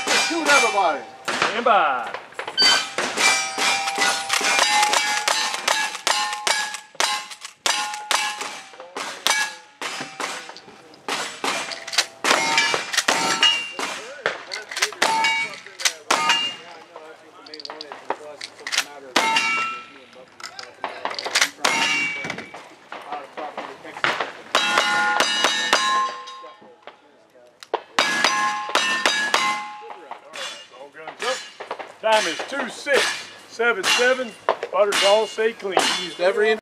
Shoot everybody. Stand by. Time is 2:0677. Butters all stay clean. Used every